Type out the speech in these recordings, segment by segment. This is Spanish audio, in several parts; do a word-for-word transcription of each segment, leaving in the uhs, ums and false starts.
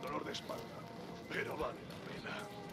dolor de espalda, pero vale la pena.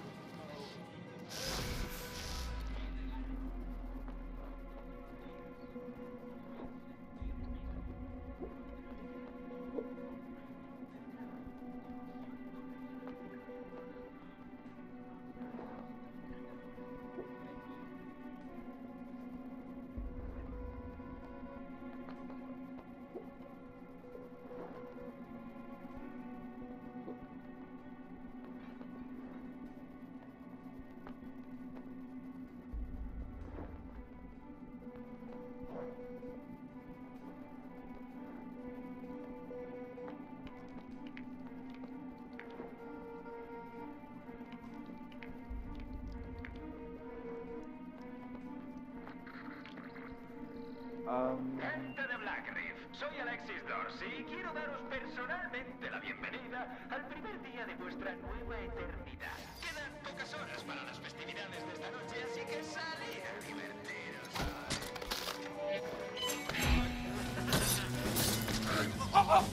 Um... Gente de Black Reef, soy Alexis Dorsey y quiero daros personalmente la bienvenida al primer día de vuestra nueva eternidad. Quedan pocas horas para las festividades de esta noche, así que salid a divertiros. ¡Ah, ah!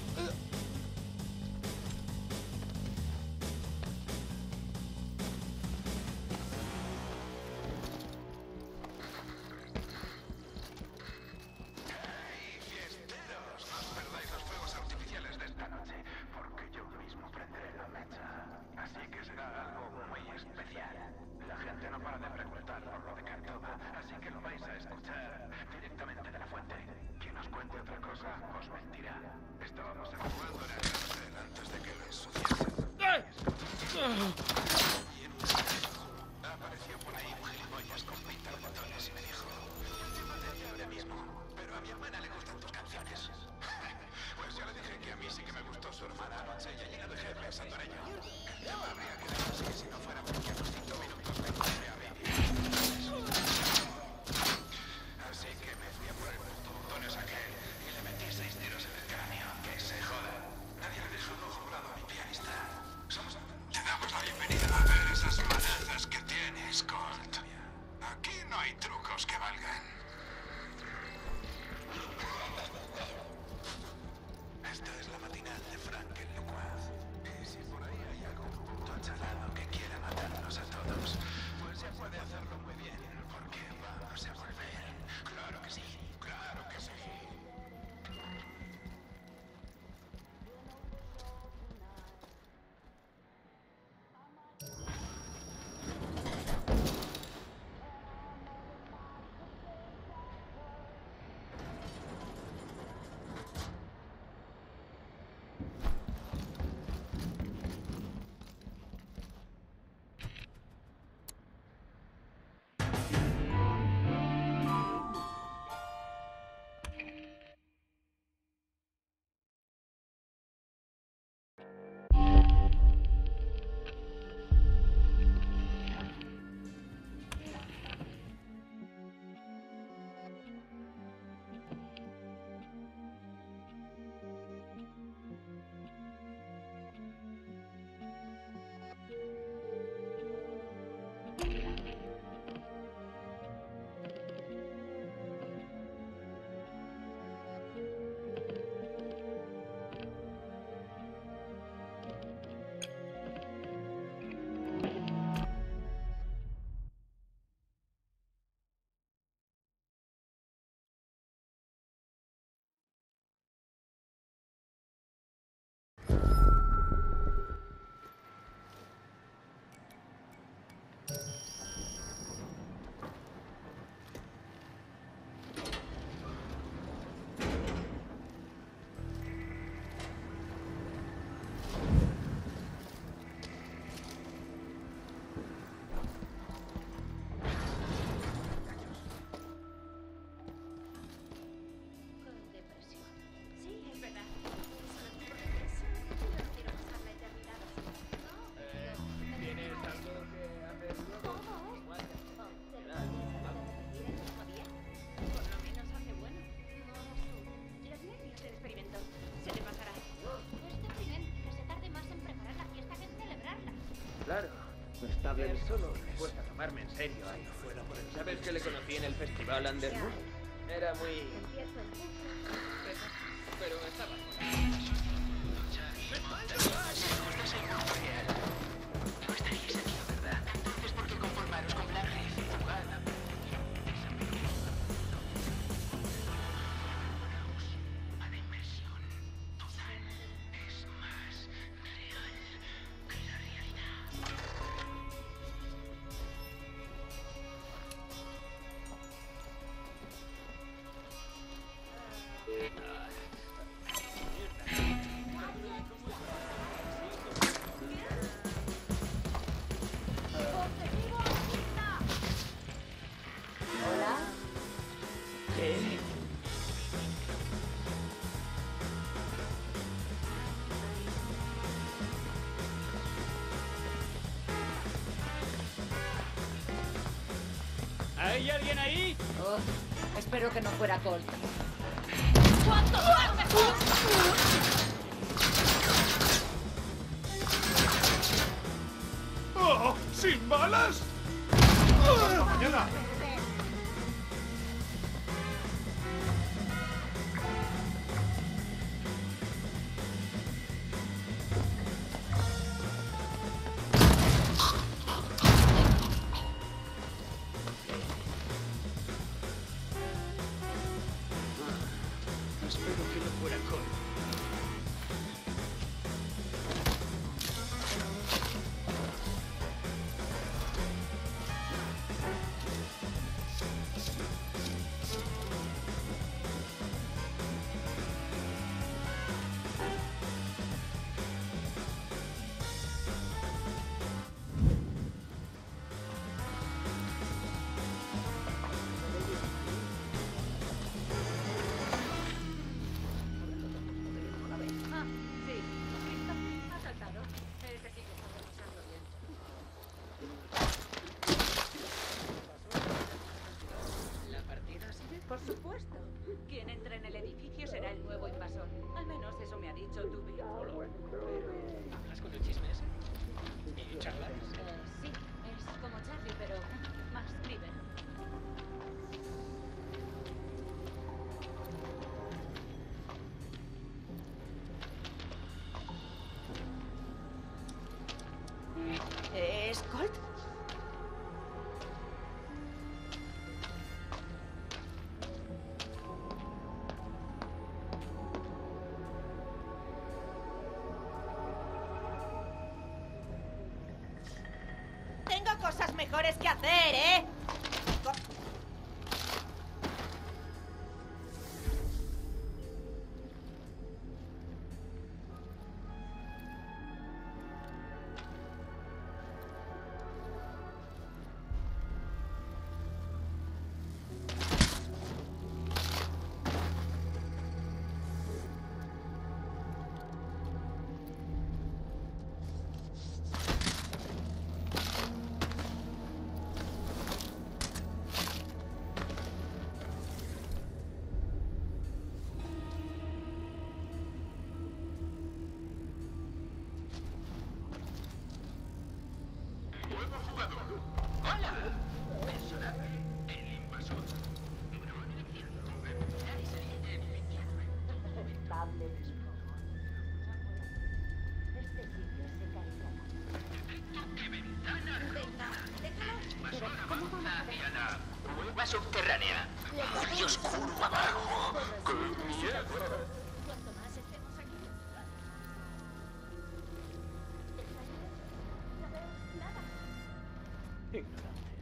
Apareció por ahí un gilipollas con pintamontones y me dijo: llévate ahora mismo, pero a mi hermana le gustan tus canciones. Pues yo le dije que a mí sí que me gustó su hermana anoche y allí la dejé pensando en ello. El tema habría quedado así si no fuera porque a los cinco minutos me encontré a Baby. Así que me fui a por el pintamontones aquel y le metí seis tiros en el cráneo. Que se joda. Nadie le dejó un ojo morado a mi pianista. Somos... Te damos la bienvenida a ver esas manazas que tienes, Colt. Aquí no hay trucos que valgan. Esta es la matinal de Frank el Locuaz. Y si por ahí hay algún puto achalado que quiera matarnos a todos, pues ya puede hacerlo muy bien, porque vamos a volver. Claro que sí, claro que sí. Claro, está bien solo. Cuesta tomarme en serio ahí fuera por el... ¿Sabes que le conocí en el festival Underwood? Era muy... Pero estaba... ¿Hay alguien ahí? Oh, espero que no fuera Colt. ¡Cuánto más mejor! ¡Oh! ¿Sin balas? ¡Hasta mañana! Espero que no fuera Cole. Ah, sí. Listo. Ha saltado. Ese sí que está pasando bien. ¿La partida sigue? Por supuesto. Quien entre en el edificio será el nuevo invasor. Al menos eso me ha dicho Tubi. ¿Hablas con el chisme ese? ¿Y charlas? Eh, sí, es como Charlie, pero más River. ¿Es Colt? Tengo cosas mejores que hacer, ¿eh? Co- Nuevo jugador. Hola. Personaje. El invasor. Este sitio se caerá. ¿Qué ventana? Venga, déjalo. Pero ¿cómo vamos hacia la cueva subterránea? Muy oscuro abajo. ¡Qué miedo! Cuanto más estemos aquí. No veo nada. Ignorantes.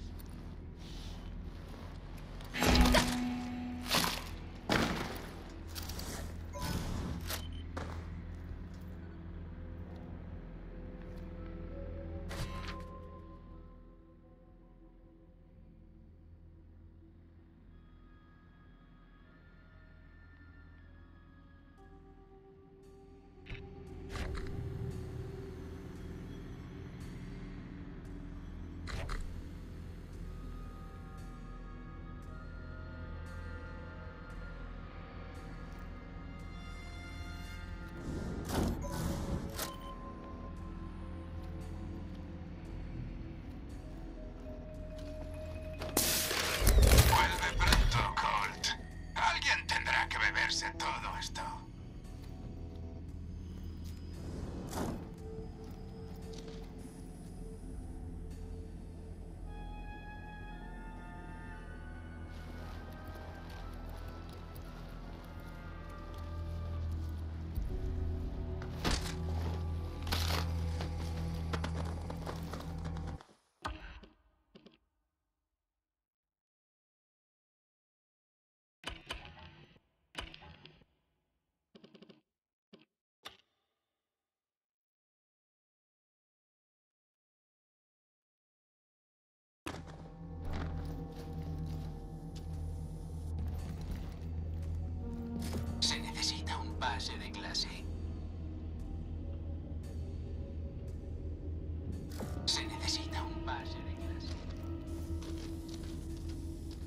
Vuelve pronto, Colt. Alguien tendrá que beberse todo esto. Se necesita un pase de clase. Se necesita un pase de clase.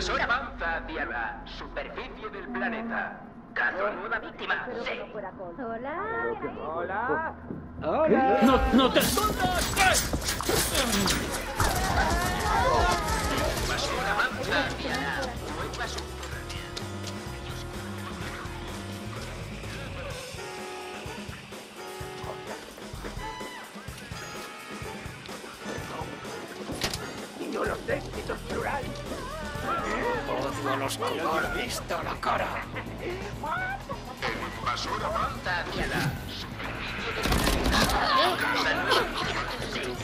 invasor avanza hacia la superficie del planeta. Caso nueva víctima. Sí. Hola. ¡No, no te escondas! Invasor avanza hacia la nueva subterránea. No los éxitos plural. Odio los colores, visto la cara. Invasor avanza hacia la superficie del planeta. Caso nueva víctima. Sí.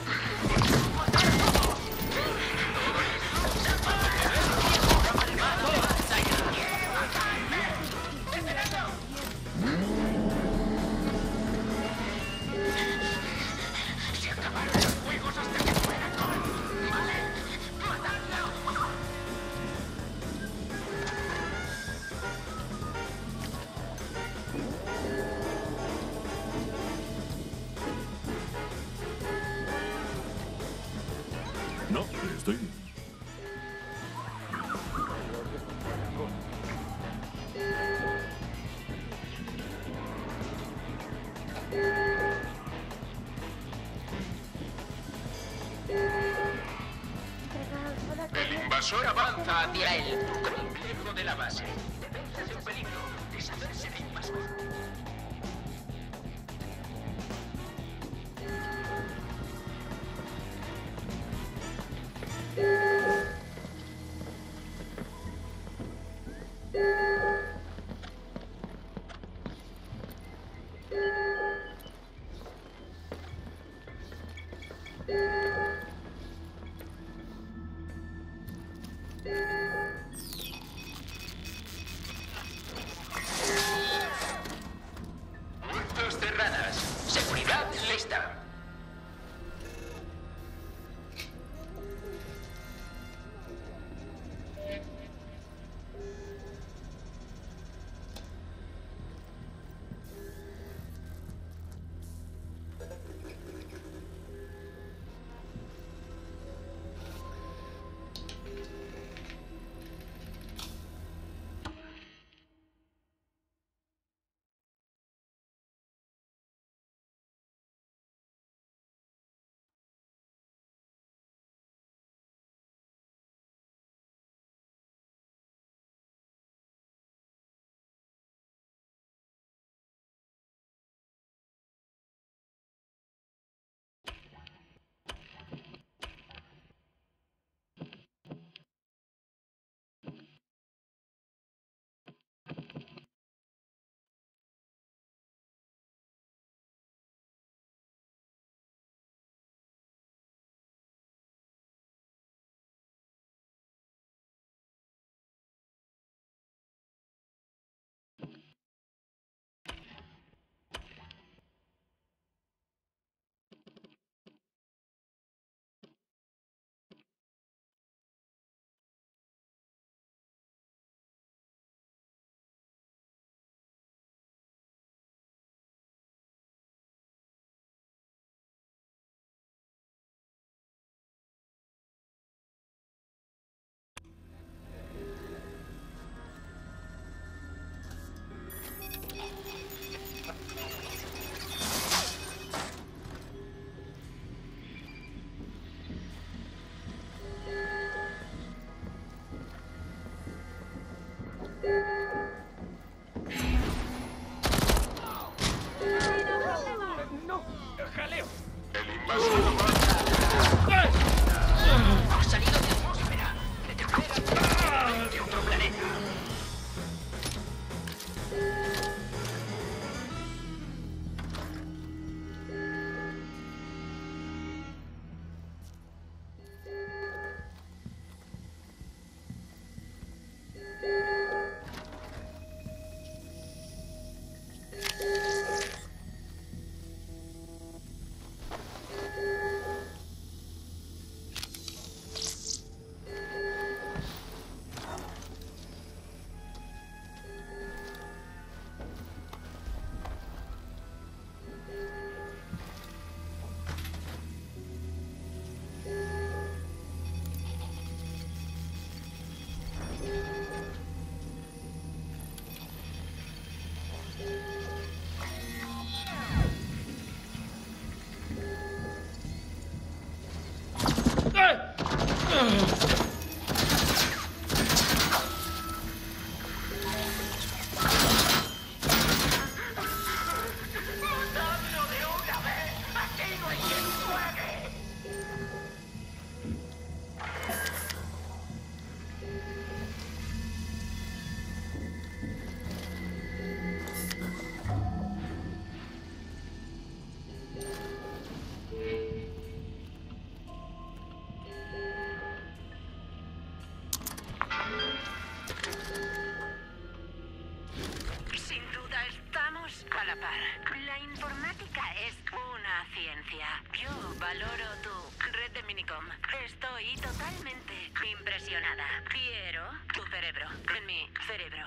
No, estoy bien. El invasor avanza hacia el complejo de la base. Defensas en peligro. Deshacerse de invasor. Puertas cerradas. Seguridad lista. Sí, totalmente. Impresionada. Quiero tu cerebro. En mi cerebro.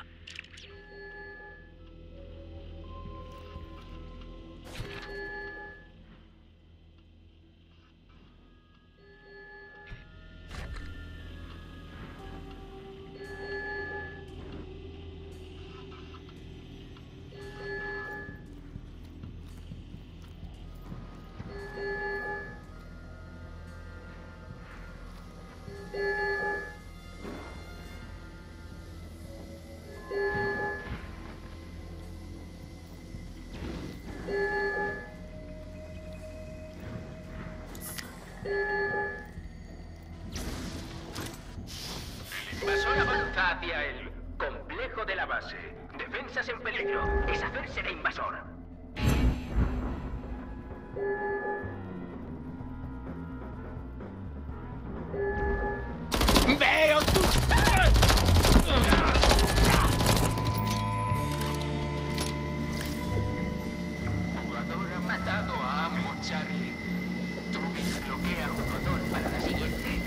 Invasor avanza hacia el complejo de la base. Defensas en peligro. Deshacerse de invasor. ¡Veo tu... Jugador ha matado a Amo Charlie. Truby bloquea jugador para la siguiente.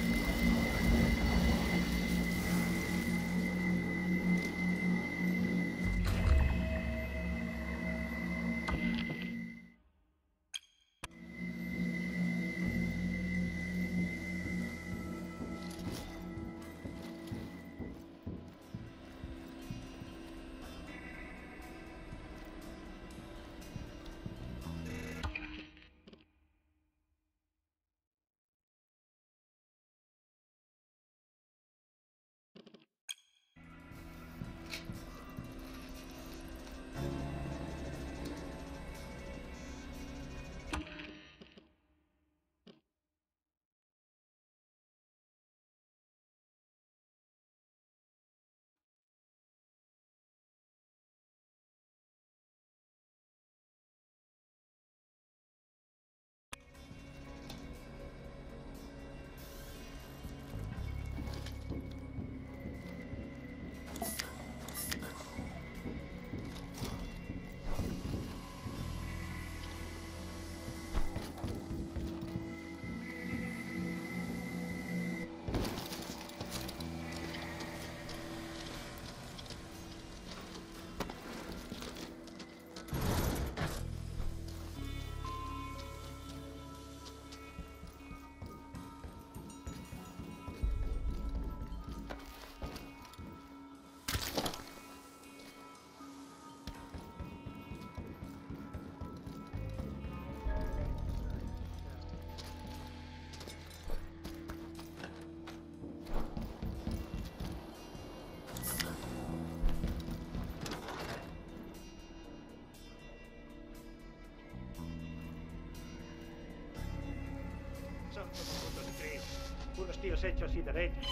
Son todos fotos de Chris. Unos tíos hechos y derechos.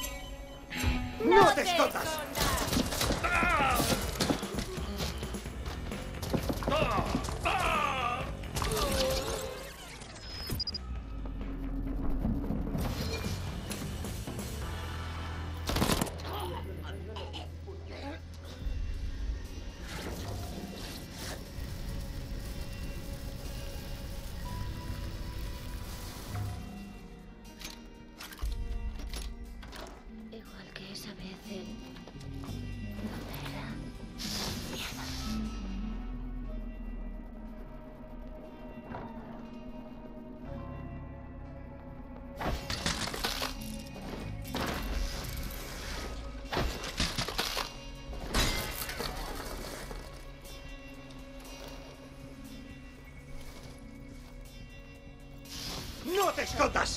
¡No te escondas! Igual que esa vez en... ¿Dónde era? Mierda. ¡No te escondas!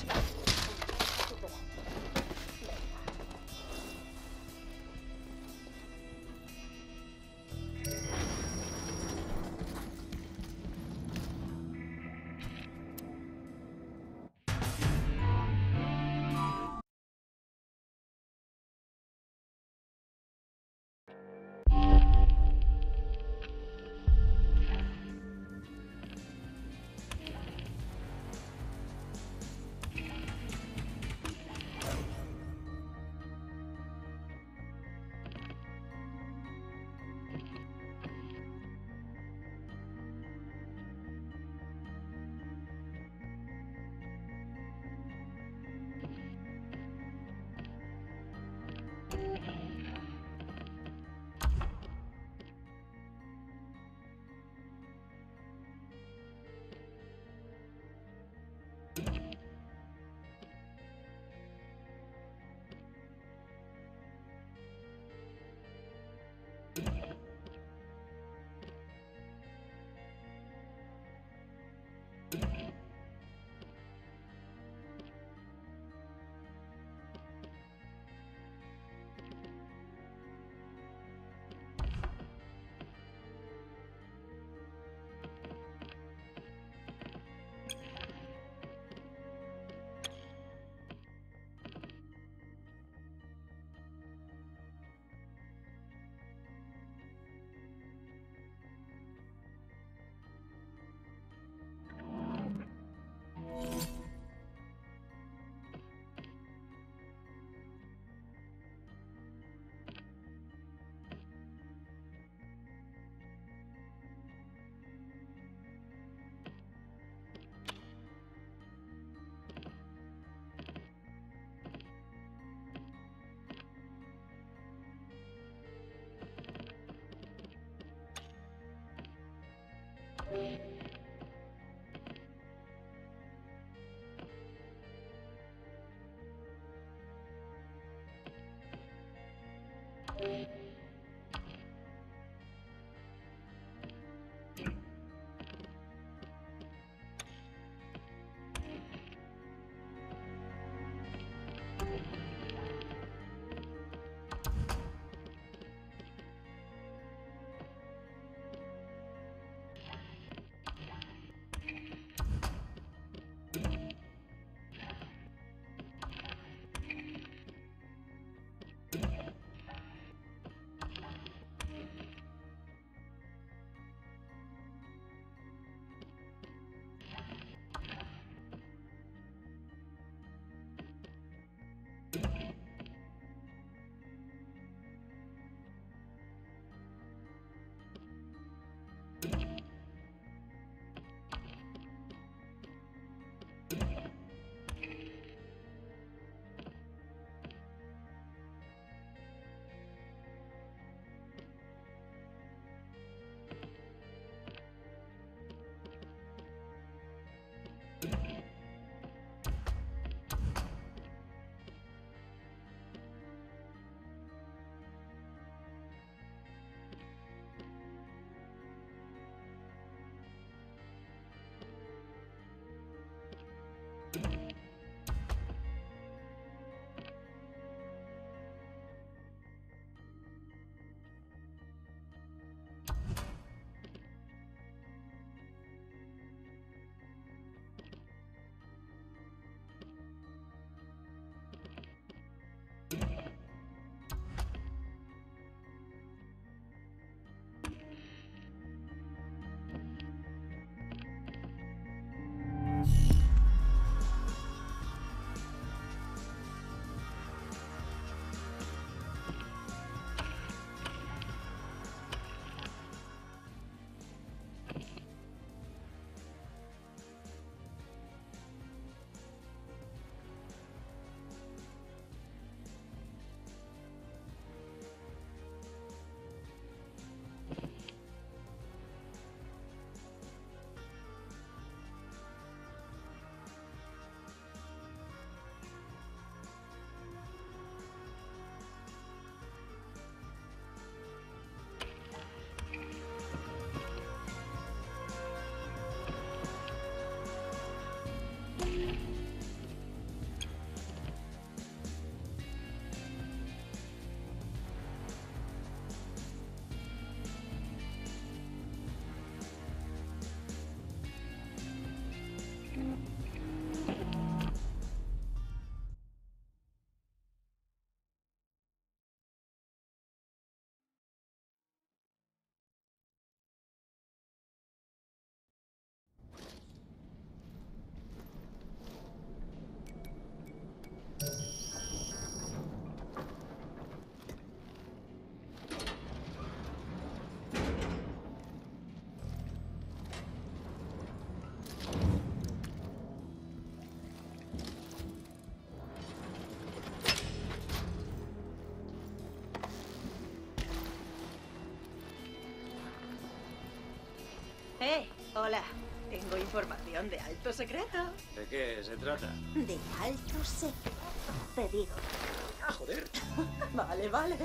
Eh, hola. Tengo información de alto secreto. ¿De qué se trata? De alto secreto, te digo. ¡Ah, joder! Vale, vale.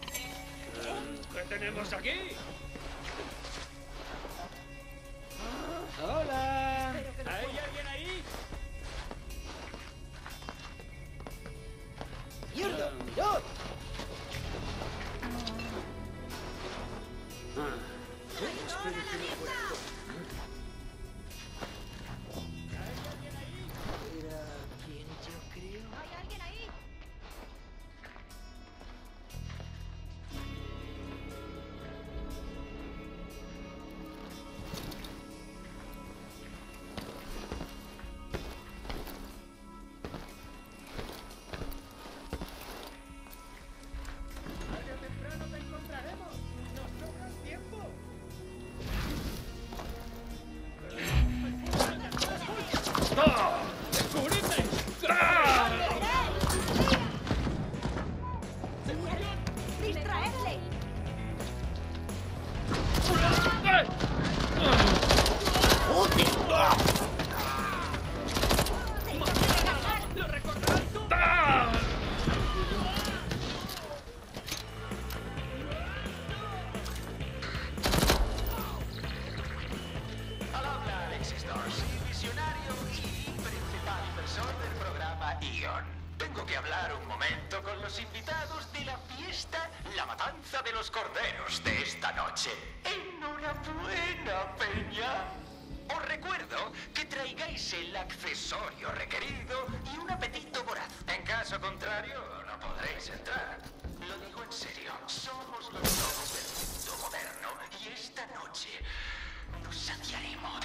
¿Qué tenemos aquí? ¡Hola! ¿Hay alguien ahí? ¡Mierda! ¡Mirad! Ah. Espero que no fuera. Era quien yo creo. ¿Hay alguien ahí? presa de los corderos de esta noche. ¡Enhorabuena, Peña! Os recuerdo que traigáis el accesorio requerido y un apetito voraz. En caso contrario, no podréis entrar. Lo digo en serio, somos los lobos del mundo moderno y esta noche nos saciaremos.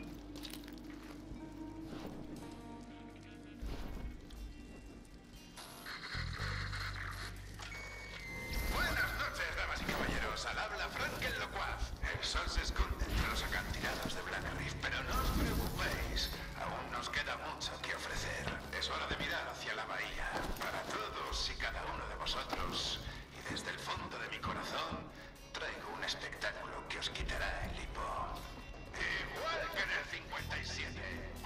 Buenas noches, damas y caballeros. Al habla Frank el Locuaz. El sol se esconde entre los acantilados de Black Reef, pero no os preocupéis. Aún nos queda mucho que ofrecer. Es hora de mirar hacia la bahía. Para todos y cada uno de vosotros, y desde el fondo de mi corazón, traigo un espectáculo que os quitará el hipo. Igual que en el cincuenta y siete.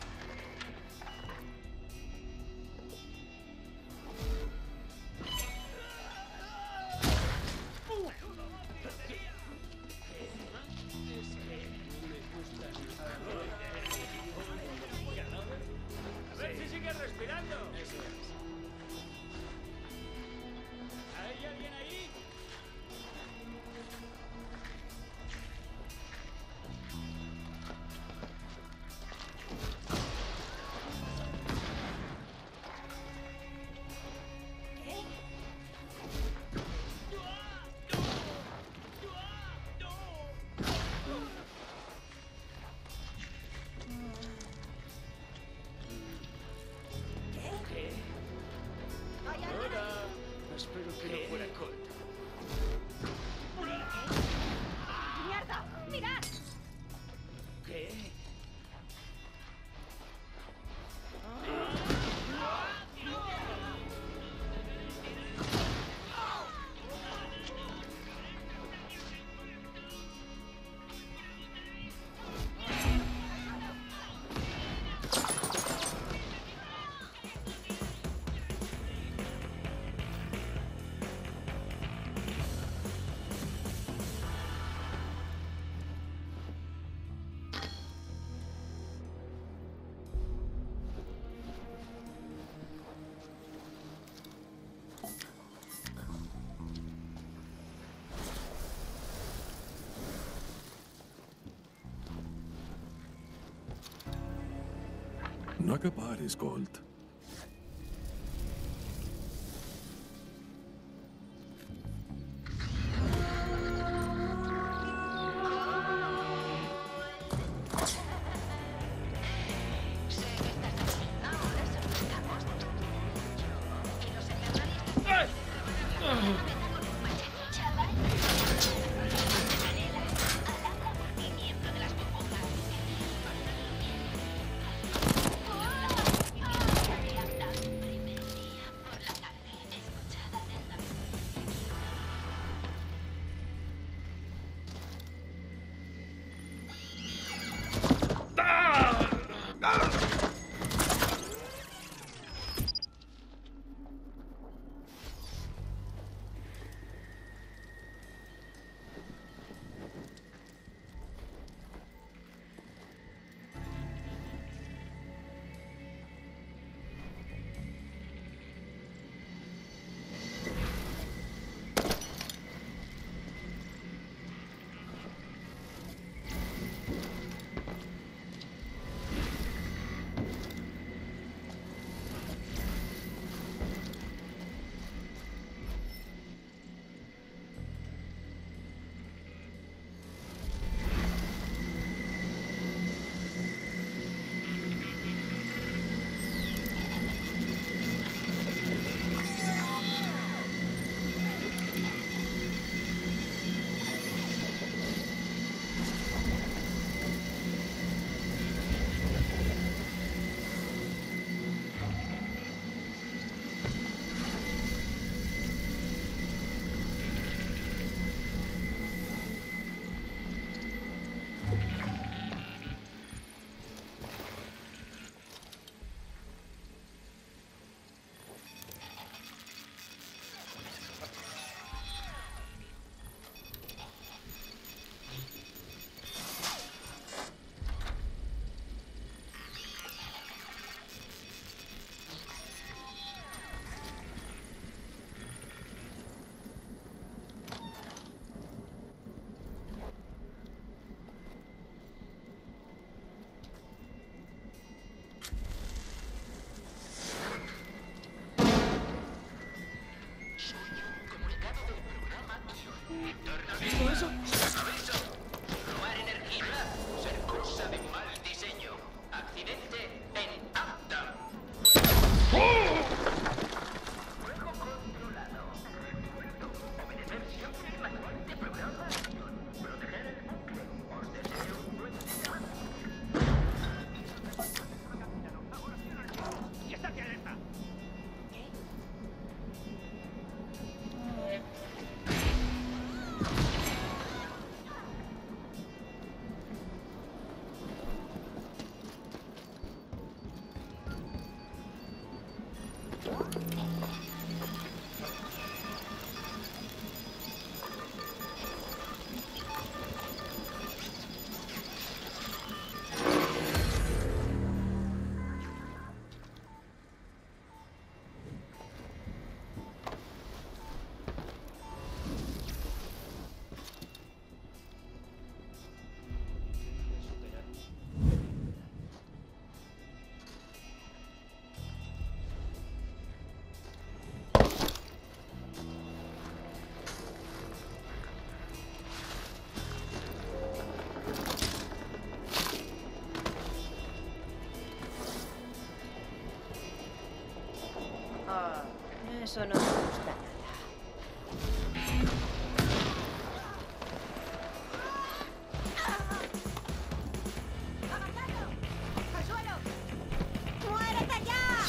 A ver si sigues respirando. Eso es. ¿Hay alguien ahí? Espero que no fuera Colt. ¡Mierda! ¡Mirad! ¿Qué? No acabares, Colt. ¡Chaval! ¿Aviso? Robar energía, ser cosa de mal diseño. Accidente en Uptown. Fuego controlado. Obedecer siempre el manual de programación. Proteger el bucle. Os deseo un buen día. ¡Y está aquí alerta! Ah, eso no me gusta nada. ¡Al suelo! ¡Muérete ya!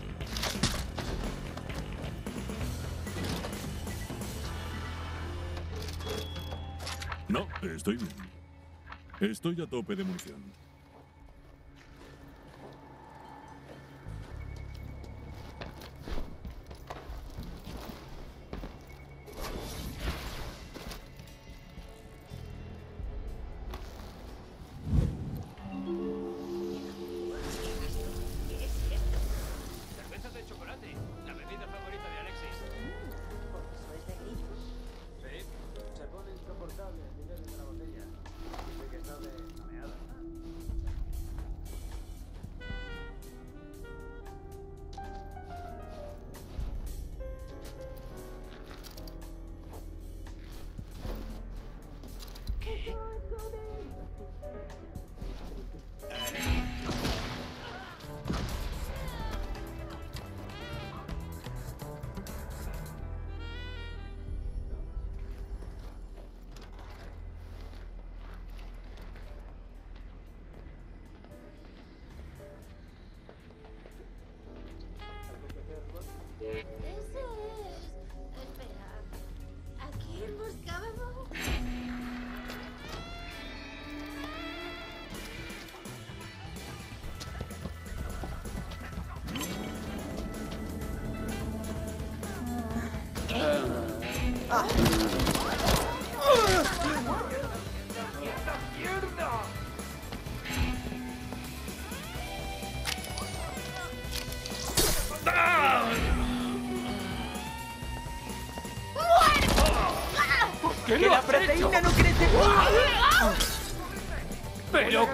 No, estoy bien. Estoy a tope de munición. Cervezas de chocolate, la bebida favorita de Alexis. ¿Por eso es de grillos? Sí, se pone insoportable el nivel de la botella. Dice que está de mameada. Ese es... Espera. ¿A quién buscábamos? ¿Qué lo has hecho? no crece. Pero...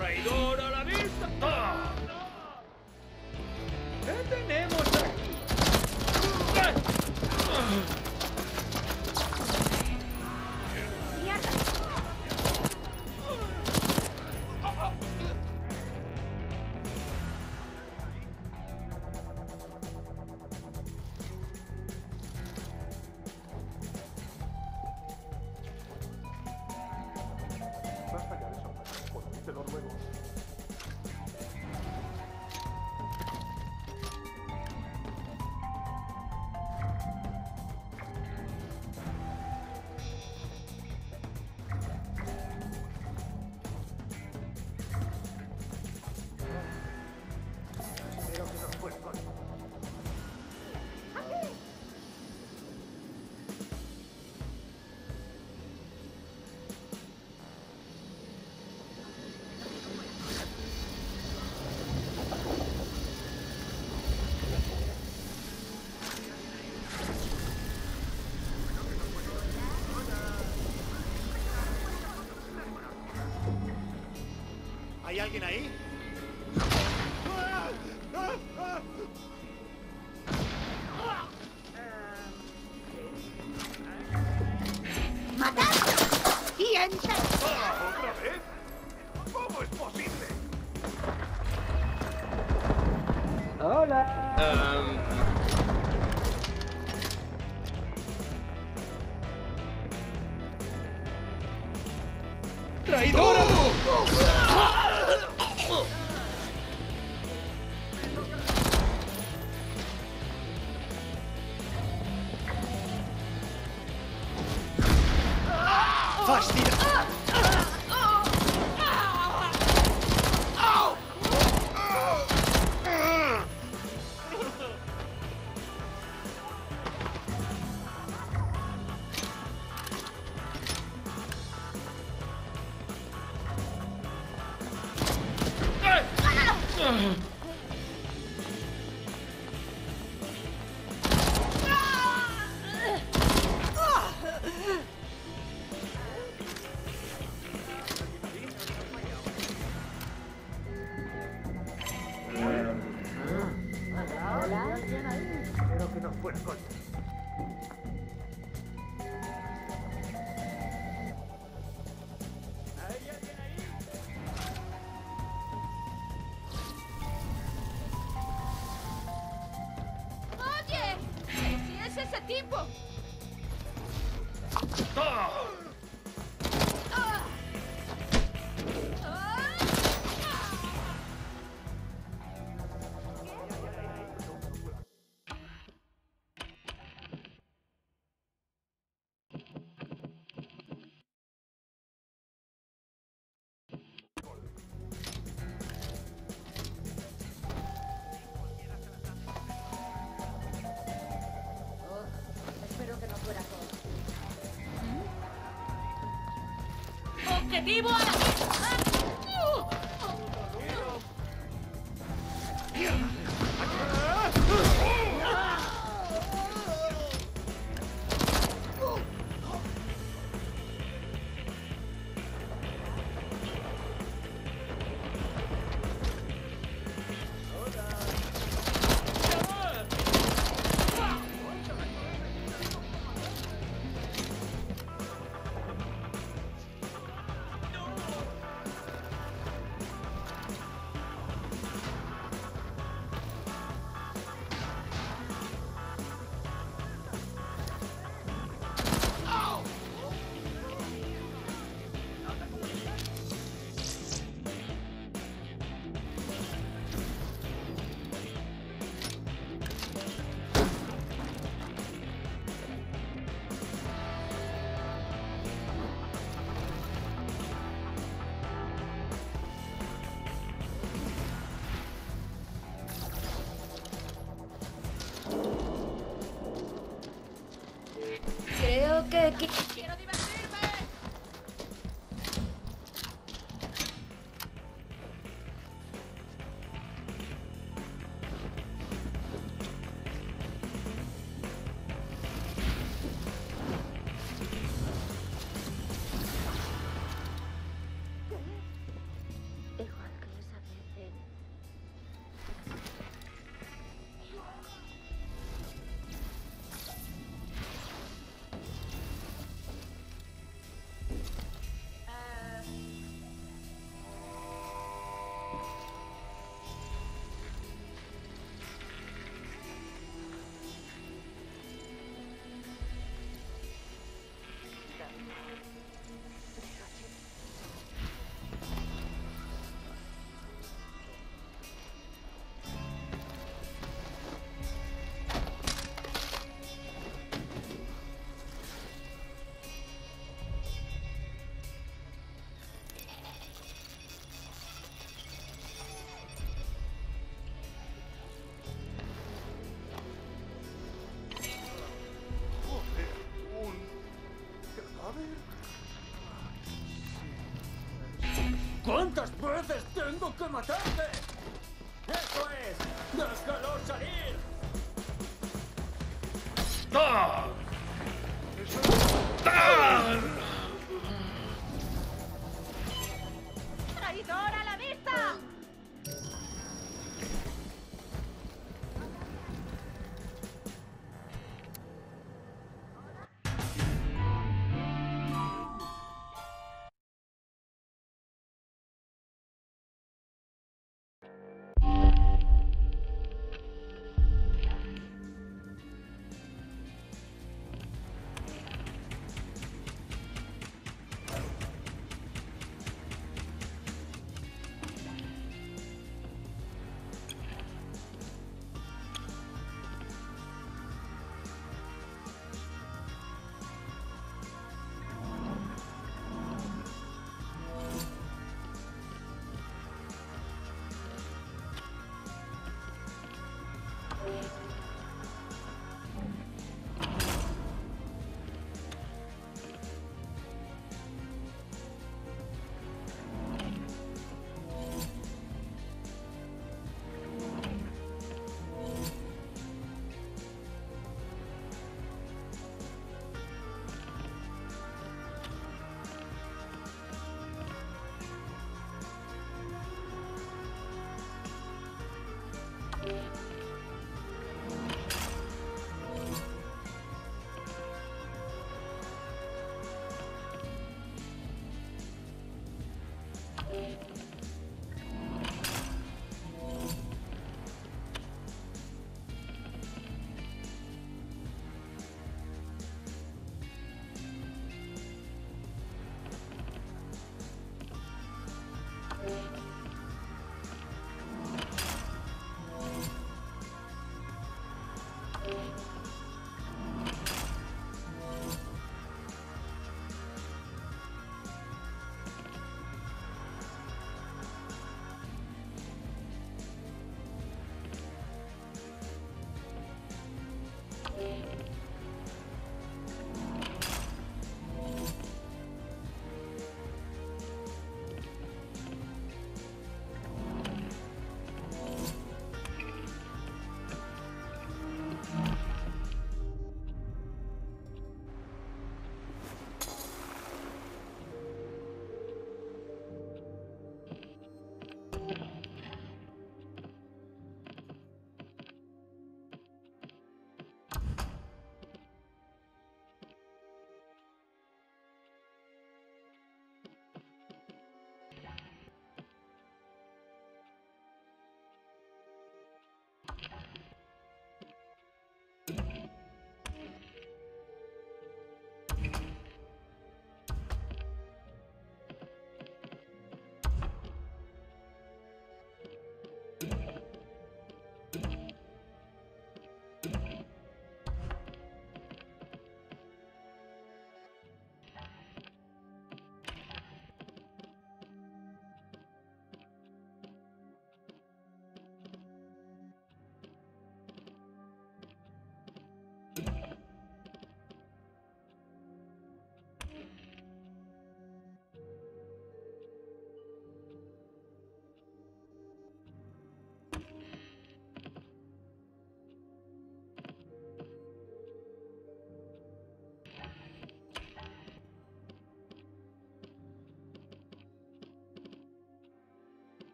¡Traidor a la vista! ¡Ah! ¿Qué tenemos aquí? Basta ya de sombras. Por mí te lo ruego. Espero que no fue con... ¿Hay alguien ahí? ¡Matad! ¡Y entra! ¿Otra vez? ¿Cómo es posible? ¡Traidora! ¡Fascina! Espero que no fuera con... ¡Oye! ¿Si es ese tipo? Espero que no fuera con... ¡Objetivo a la vista! Creo que... ¡Quiero divertirme! El ¿Cuántas veces tengo que matarte? ¡Eso es! ¡Déjalo salir! ¡Ah! ¡Ah! ¡Traidor a la vista!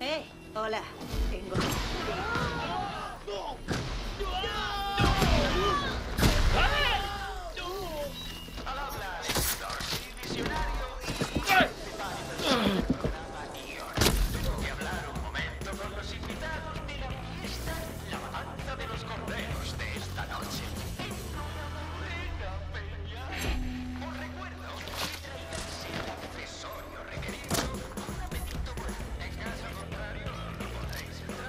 Eh, hola. Tengo... Al habla Héctor, sí, visionario y principal personaje del programa Ion. Tengo que hablar un momento con los invitados de la fiesta La Matanza de los Corderos de esta noche. Enhorabuena, Peña. Os recuerdo que traída el accesorio requerido un apetito bueno. En caso contrario, no podréis entrar.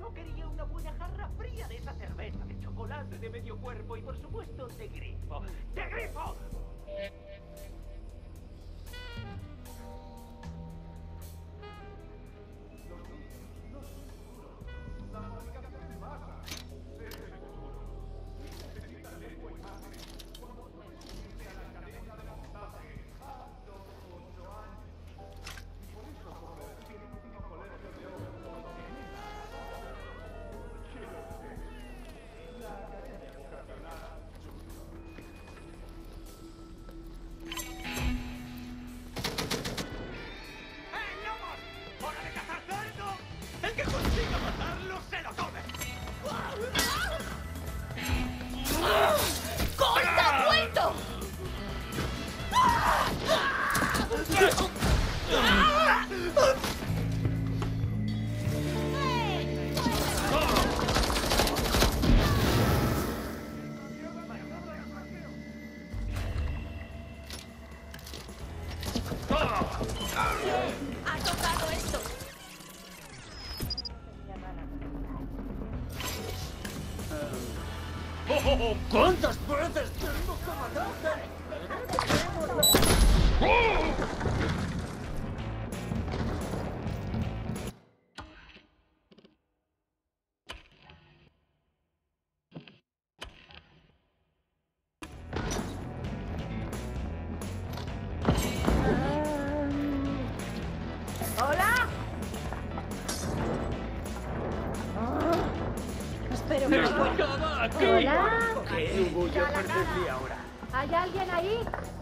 Solo quería una buena jarra fría de esa cerveza de chocolate de medio cuerpo y por supuesto de grifo. ¡De grifo! ¡Corta, muerto! Ha tocado esto. ¿Cuántas veces tengo que matarte? ¿Hola? Espero que ¡Estaba aquí! Hola. ¿Qué? Ya la cara. ahora. ¿Hay alguien ahí?